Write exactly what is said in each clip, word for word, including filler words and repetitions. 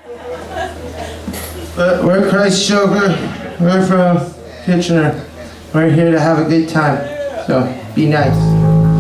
But we're Christ Joker. We're from Kitchener. We're here to have a good time. So be nice.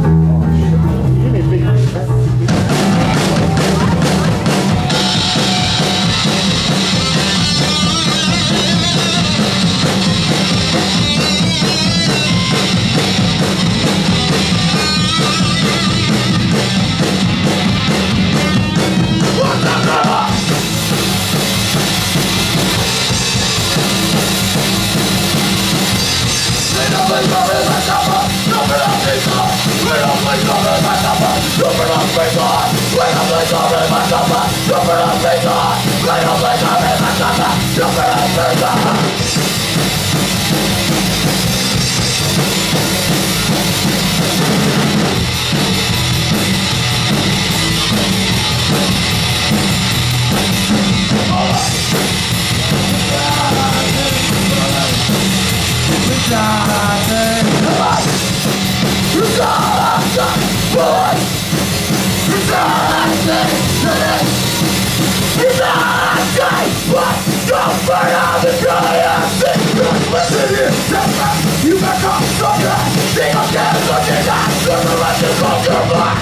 You back up, stop that! Think I'm dead, look at that! Turn the rest of culture black!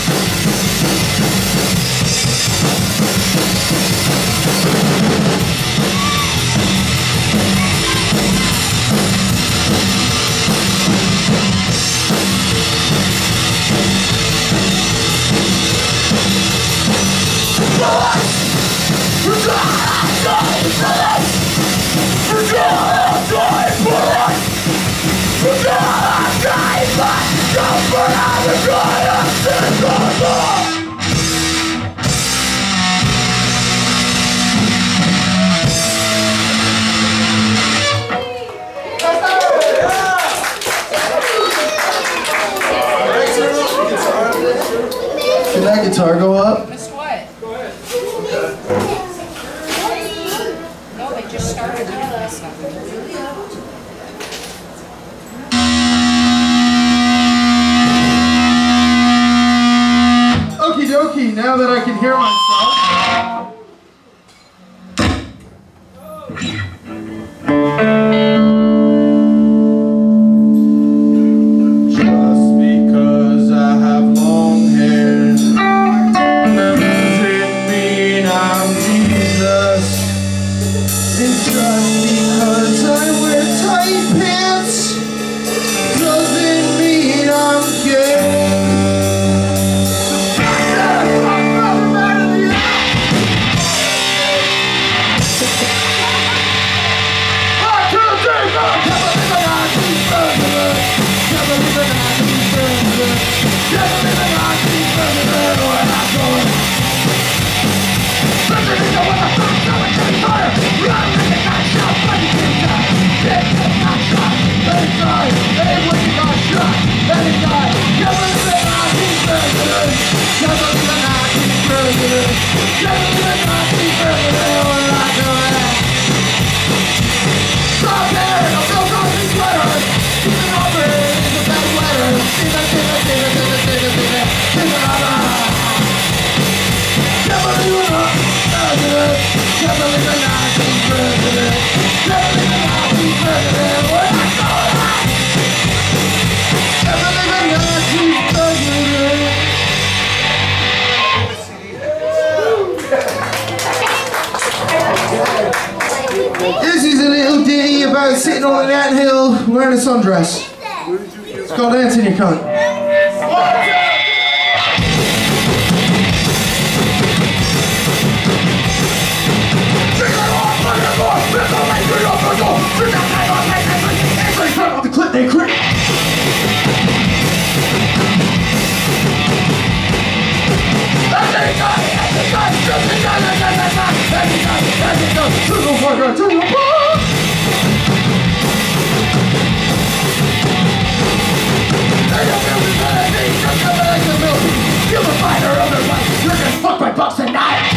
You gotta die for this! You gotta die for it! You gotta die for it! Don't burn out the goddess and the Can that guitar go up? Missed what? No, they just started doing this stuff. Okie dokie, now that I can hear myself. Just because I have long hair doesn't mean I'm Jesus. And just because I wear tight pants doesn't mean I'm gay. This is a little ditty about sitting on an anthill wearing a sundress. It's called Dancing Your Cunt. The clip they crit. You're the fighter of their life. You're just fucked by bucks and knives.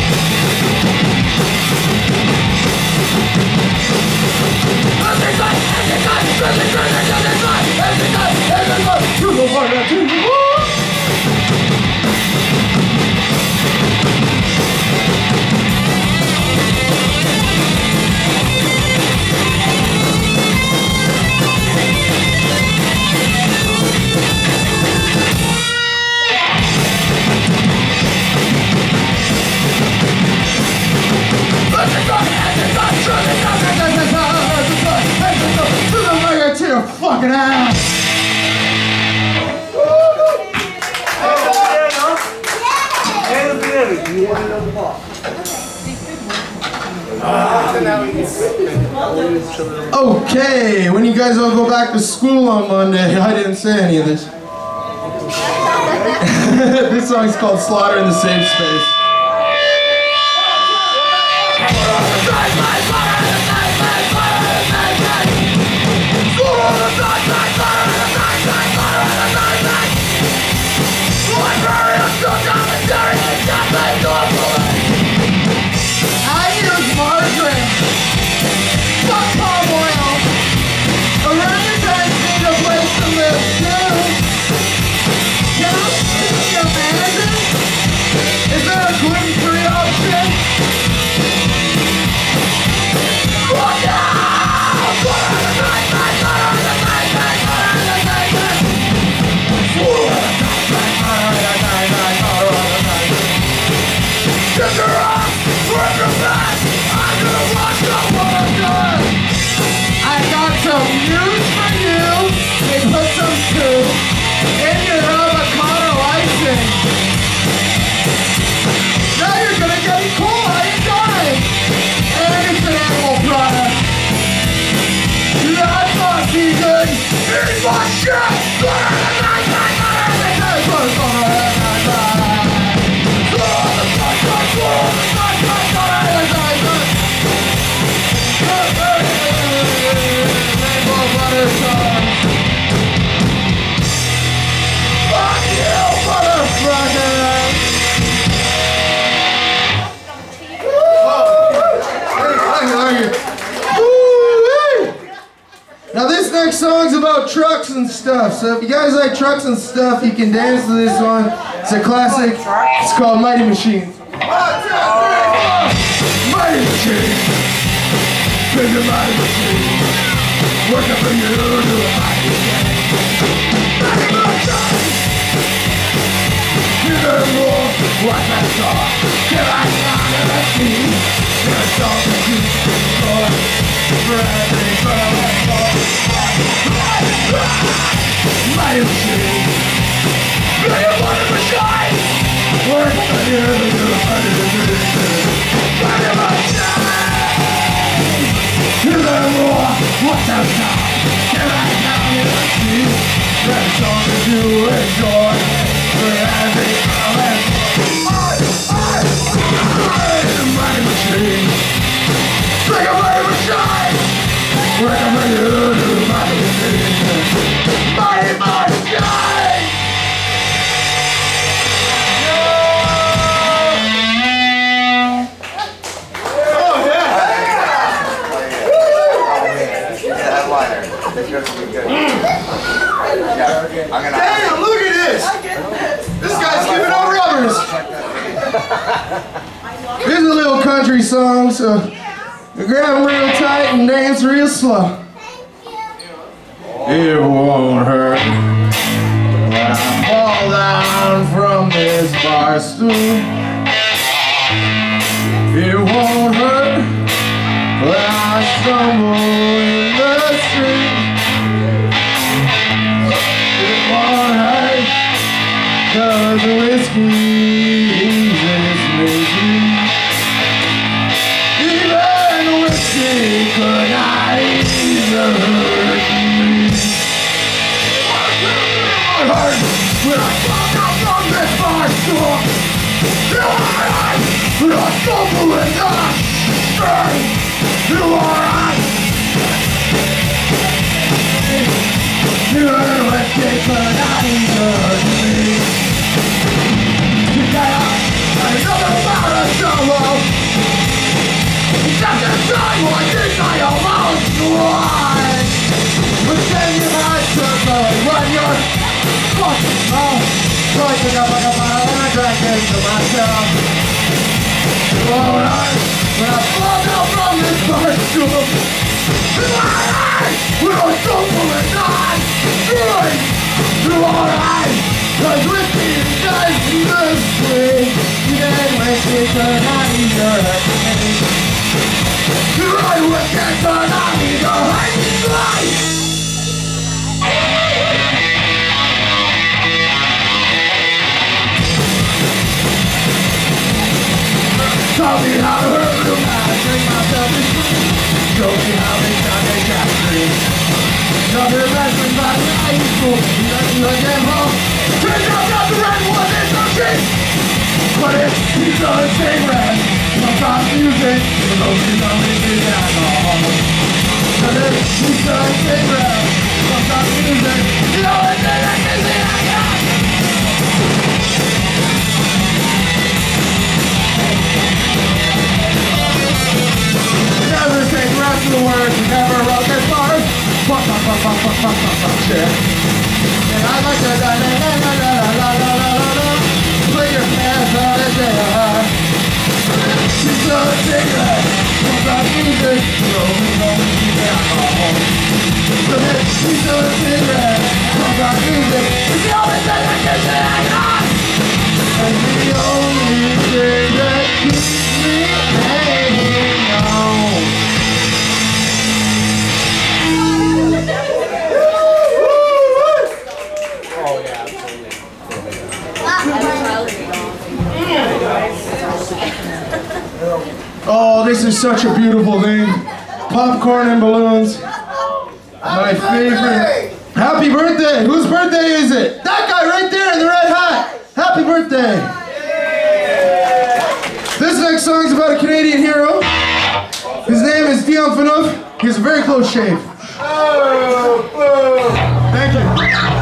your fucking ass! Okay, when you guys all go back to school on Monday, I didn't say any of this. This song's called Slaughter in the Safe Space. I use margarine. Fuck palm oil. Orangutans need a place to live too. Can I see your manager? Is there a gluten-free option? Look out! Get your ass! Work your back! I'm gonna watch the world done! I got some news for you! They put some soup in your avocado icing! Now you're gonna get E. coli and die! And it's an animal product! That's not vegan! Eat my shit! Now this next song's about trucks and stuff, so if you guys like trucks and stuff, you can dance to this one. It's a classic. It's called Mighty Machines. Mighty Machines. Big and mighty machines. Working for you to the mighty machines. Mighty machines. You never more. Watch that song. Till I sound in the sea. There's something to for for every girl and boy. Mighty machines. Big and mighty machines. Working for you to the mighty machines. Mighty machines. You never more. Watch that song. Till I sound in the sea. There's something to enjoy for every girl and boy. Mighty machine. Like a mighty machine. Recommend you to the mighty machine. Mighty machine. Oh yeah. Yeah, that liner. It's going to be good. Yeah, I'm gonna. Damn, look at this. This guy's giving out rubbers. Here's a little country song, so you grab them real tight and dance real slow. It won't hurt when I fall down from this bar stool. It won't hurt when I stumble in the street. It won't hurt 'cause the whiskey eases me. Even whiskey could not even hurt me. It hurt when I fall down from this bar stool. It won't hurt when I stumble in the street. It won't hurt. Even whiskey could not even hurt me. Another amount of sorrow. Just a time when I think I almost won. But then you had to go when you're fucking mouth. Rising up like a bottle and I drank into myself. It won't hurt when I fall down from this bar stool. It won't hurt when I stumble and not drink. It won't hurt 'cause whiskey does the sweet. Even whiskey could not even hurt me. Right whiskey could not even hurt me. tell me how to hurt real bad. Drink myself to sleep. Show me how they got their gas free. Nothing less than my high school. Nothing like that home. Turns out that the red wasn't so cheap. But it's pizza and cigarettes. Sometimes music. Even though you know me to the alcohol. But it's pizza and cigarettes. Sometimes music. You know it's the electricity I got. Never say the rest of the words. Never wrote this part. Fuck, fuck, fuck, fuck, fuck, fuck, fuck, fuck, shit. And I like to la la la la la la la la la la. Put your hands on the air. She's so cigarette. What's that music? Show me how we keep it alcohol. She's so cigarette. What's that music? It's the only thing that gives me a gun. And the only thing that keeps me hanging on. Oh, this is such a beautiful thing. Popcorn and balloons. My favorite. Happy birthday! Whose birthday is it? That guy right there in the red hat. Happy birthday. This next song is about a Canadian hero. His name is Dion Phaneuf. He has a very close shave. Thank you.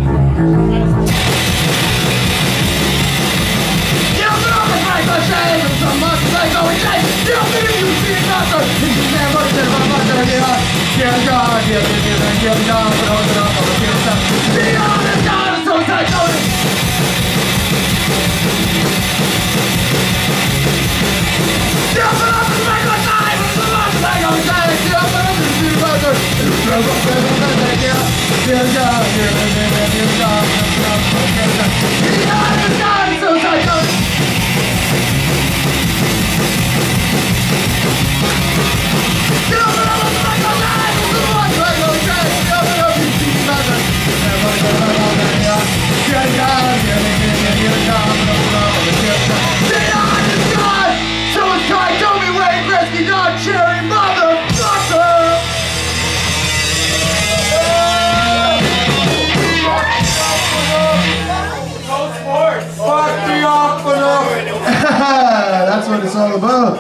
That's what it's all about.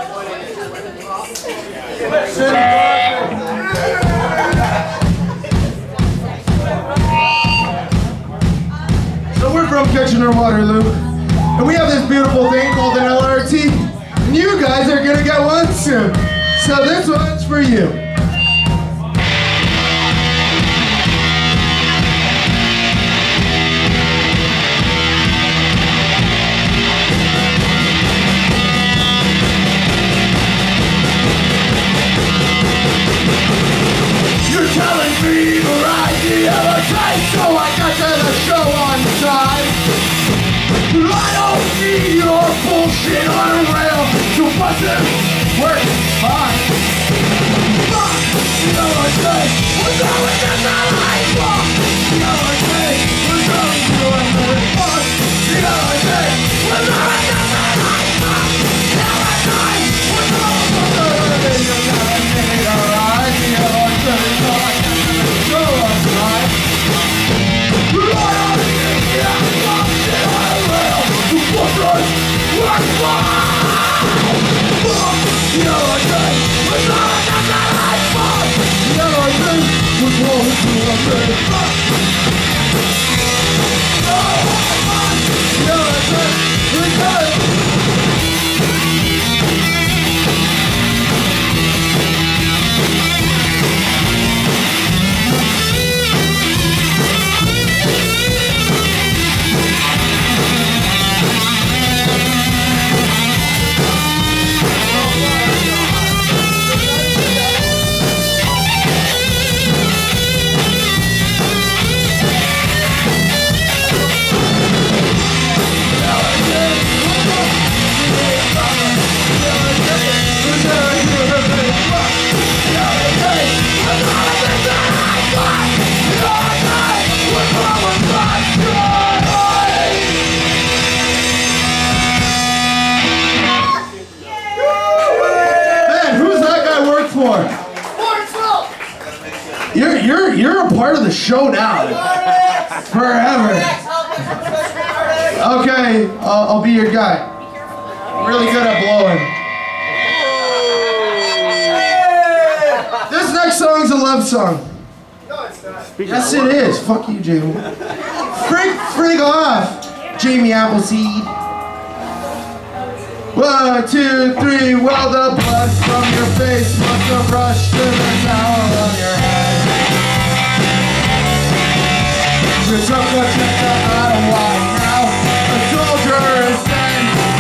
So we're from Kitchener-Waterloo, and we have this beautiful thing called an L R T, and you guys are gonna get one soon. So this one's for you. You're telling me the right the other time, so I got to the show on time. I don't need your bullshit on a rail to bust it, work fine. Fuck, you know what I'm saying? We're going to the light walk. You know what I'm saying? We're going to the fuck. You know what I'm saying? We're going to the light walk. You know what I'm saying? We're going to the light walk. You know what I'm saying? Alright, you know what I'm saying? So I got to the show on time. I don't need your bullshit on a rail to bust it, work fine. Fuck, you know what I'm saying? We're going to the light walk. You know what I'm saying? We're going to the light walk. You know what I'm saying? We're going. you're a part of the show now. Forever. Okay, I'll, I'll be your guy. I'm really good at blowing. This next song's a love song. Yes, it is. Fuck you, Jamie. Freak, freak off, Jamie Appleseed. One, two, three. Well, the blood from your face must have rushed to the towel on your head. You took a trip to Ottawa. Now a soldier is dead.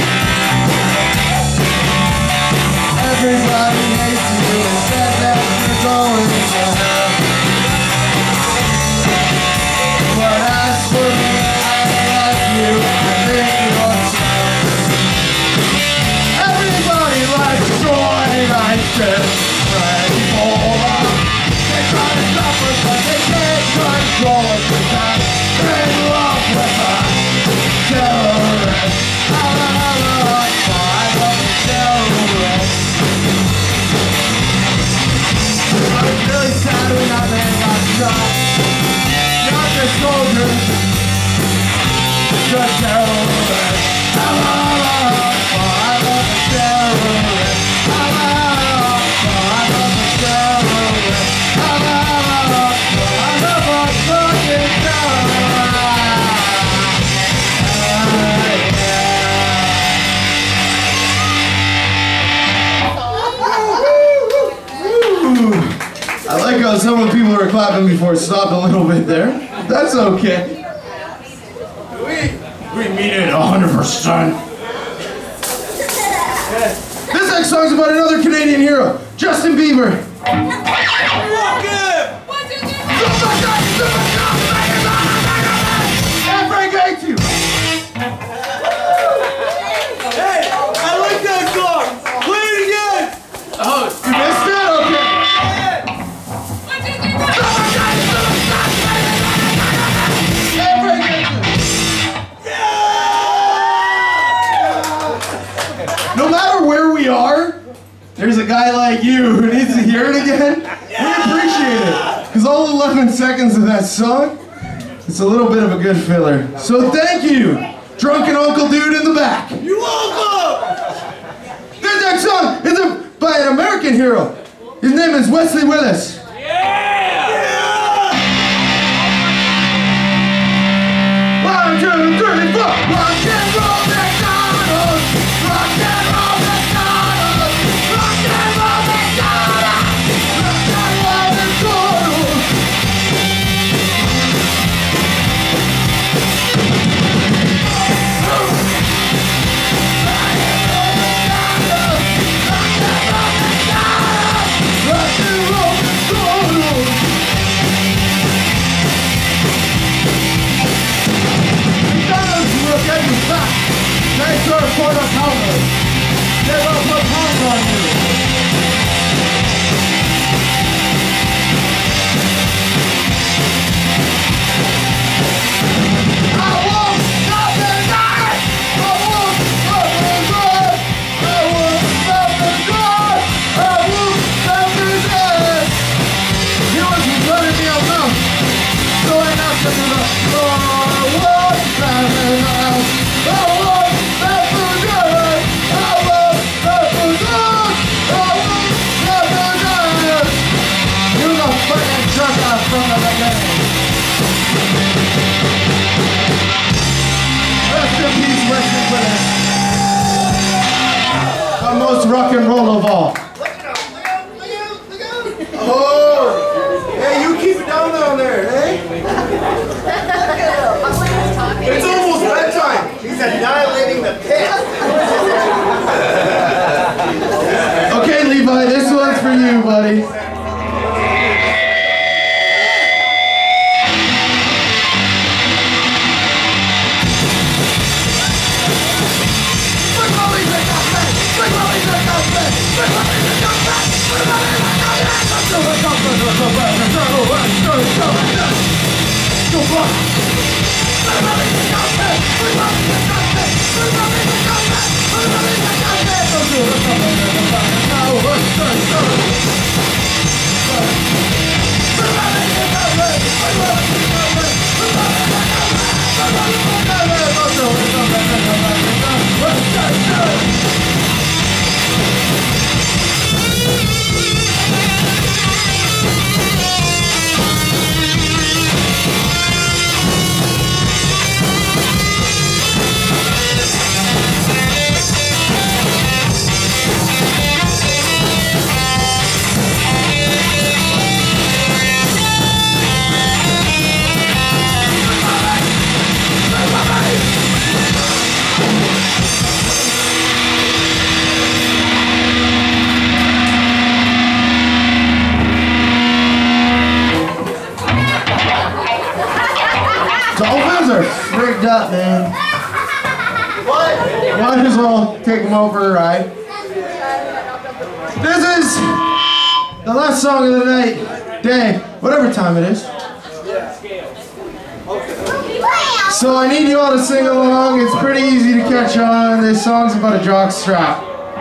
Everybody hates you and said that you're going to hell. But as for me, I love you and think yourself. Everybody likes joy like this. Ebola. They try to stop us, but they can't control us. Because they're in love with us. Terrorists. I love terrorists. I was really sad when that man got shot. Not the soldiers, the terrorists. I love, I love the terrorists. I love, I love the terrorists. I love, I love our fucking terrorists. I like how some of the people were clapping before it stopped a little bit there. That's okay. We, we mean it one hundred percent. This next song's about another Canadian hero, Justin Bieber. And Frank hates you. Hey, I like that song. Play it again. Oh, you missed it? Okay. No matter where we are, there's a guy like you who needs to hear it again. We appreciate it. Because all eleven seconds of that song, it's a little bit of a good filler. So thank you, drunken Uncle Dude in the back. You're welcome. This next song is a, by an American hero. His name is Wesley Willis. One, two, three, four. Rock and roll McDonald's. Rock and roll McDonald's. Rock and roll McDonald's. Rock and roll McDonald's. Rock and roll McDonald's. Look at you back. They serve quarter pounders. They will put pounds on you. I won't stop the night. I won't stop the night. I won't stop the night. I won't stop the night. He wasn't letting me alone. Going after the floor. One time and out. I won't stop the night. I won't stop the night. I won't stop the night. You the fucking jerk out from the beginning. Rest in peace, Wesley Willis. The most rock and roll of all. Look at him. Look out. Look out. Look out. Oh! Hey, you keep it down down there, hey? It's almost bedtime. He's annihilating the pit. Okay, Levi, this one's for you, buddy. We're that, man. Might as well take them over a ride. This is the last song of the night, day, whatever time it is. So I need you all to sing along. It's pretty easy to catch on. This song's about a jock strap.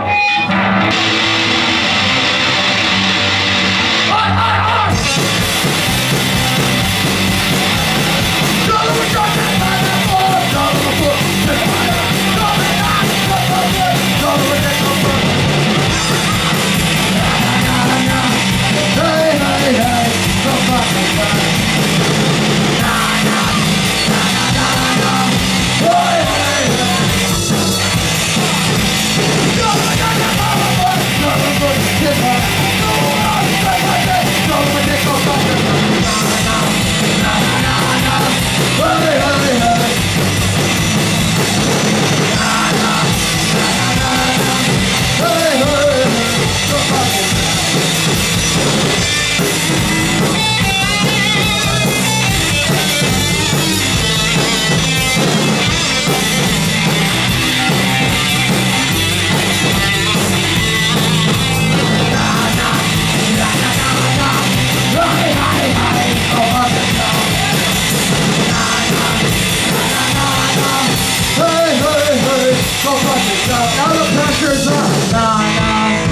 Now the pressure's on. Nah, nah.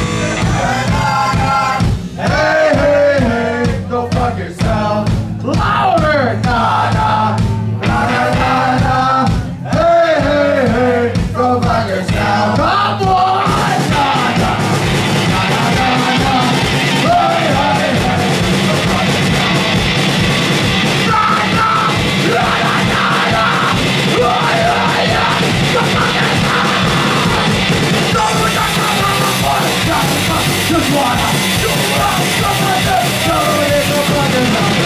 Hey, hey, hey, go fuck yourself. Louder. Nah, nah. Nah, nah, nah, nah. Hey, hey, hey, go fuck yourself. Come on. Nah, nah. Nah, nah, nah, nah. Hey, hey, hey, go fuck yourself. Nah, nah. Nah, nah, nah, nah. Hey, hey, hey, go fuck yourself. Just wanna do it, somebody else, somebody else, somebody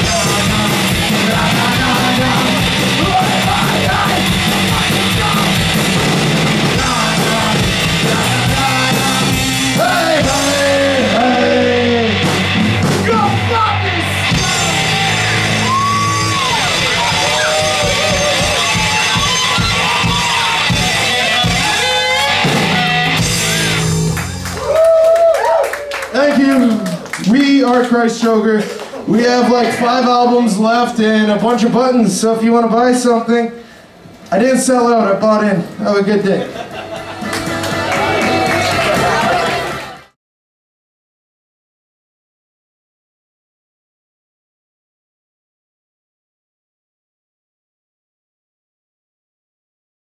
Hey, hey, hey, go fuck Thank you. We are Christ Choker. We have like five albums left and a bunch of buttons, so if you want to buy something, I didn't sell out, I bought in. Have a good day.